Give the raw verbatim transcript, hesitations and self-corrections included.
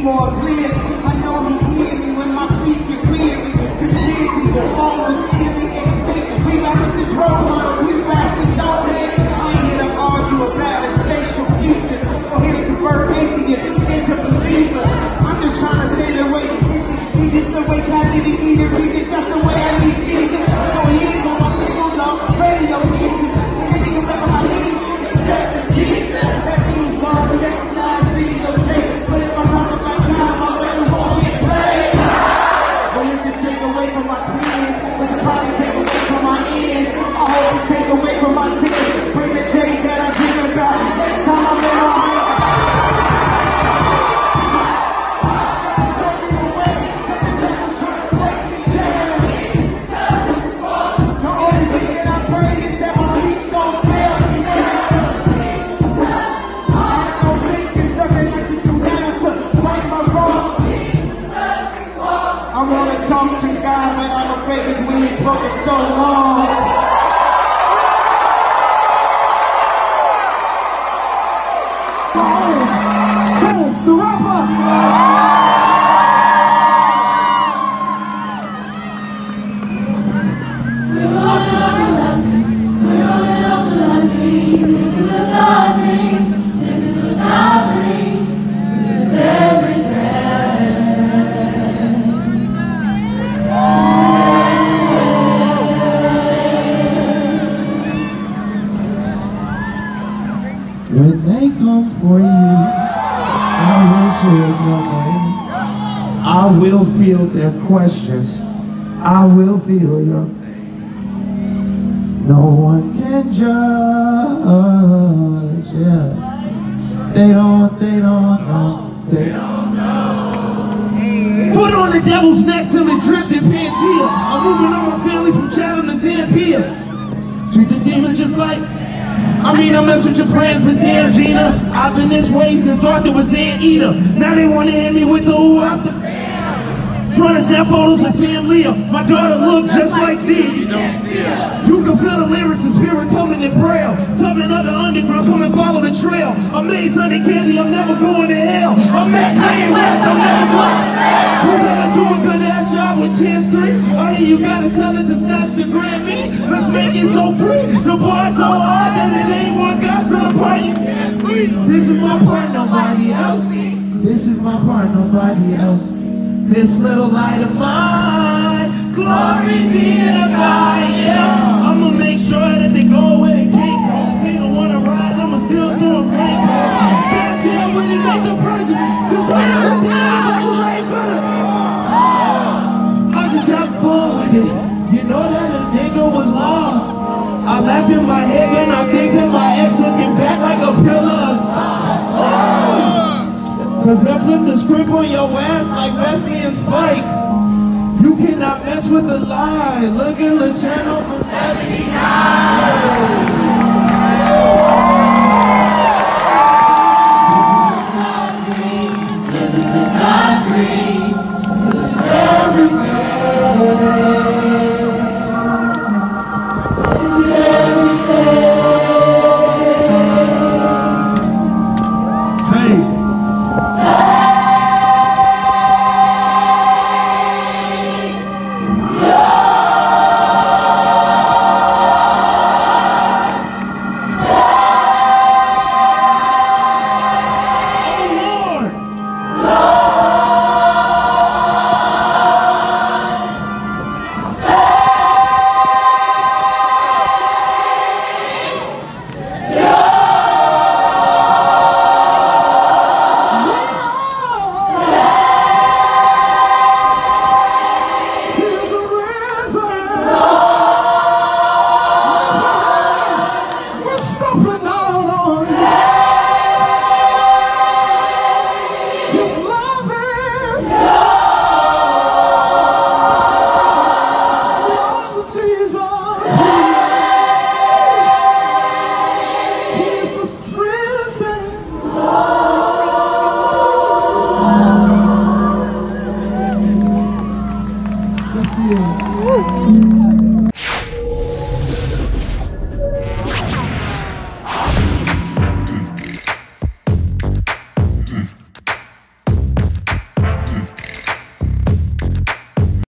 more clear. I know he hear me when my feet get weary. Cause maybe the almost nearly extinct. We rappers is role models, we rap with no head. I ain't here to argue about a spatial futures. Or here to convert atheists into believers. I'm just trying to say the way Jesus, the way God did it, need to read it, that's the way I need Jesus. So he ain't gon' my single love, radio pieces. Anything about my name, except the Jesus. That means God, sex, lies, videotape. But if I talk about God, my way won't get played. Well, you just take away from my spirits, but you probably take away from my ears. I hope you take away from my sins. Bring the day that I dream about. Next time I'm in my I wanna talk to God, but I'm afraid his when he's spoken so long. Oh, Chance the rapper. This is a God dream. This is a God dream. This is everything. When they come for you, I will share your name. I will feel their questions. I will feel your pain. No one can judge, yeah. They don't, they don't know, they don't know. Put on the devil's neck till it dripped in Pangea. I'm moving on my family from Chatham to Zambia. Treat the demon just like, I mean, I mess with your plans, but damn, Gina, I've been this way since Arthur was Anteater. Now they want to hit me with the ooh out the trying to snap photos of family. My daughter look just like Z. You can feel the lyrics and spirit coming in braille. Tubbing other underground, come and follow the trail. I'm made Sunday Candy, I'm never going to hell. I'm at Kanye West, I'm never going to hell. Who said let's do a good ass job with Chance three? I hear you gotta sell it to snatch the Grammy. Let's make it so free. The bar's so hard that it ain't one guy's gonna part you can't free. This is my part, nobody else. This is my part, nobody else. This little light of mine, glory be to God, yeah. I'ma make sure that they go where they can't go. They don't wanna ride, I'ma still do a rainbow. That's it when you make the prices. Just put us a down, but you ain't better. I just have fun with it. You know that a nigga was lost. I laugh in my head and I think that my ex looking back like a pillar. Cause they flip the script on your ass like Wesley and Spike. You cannot mess with the lie. Look at the channel for seventy-nine.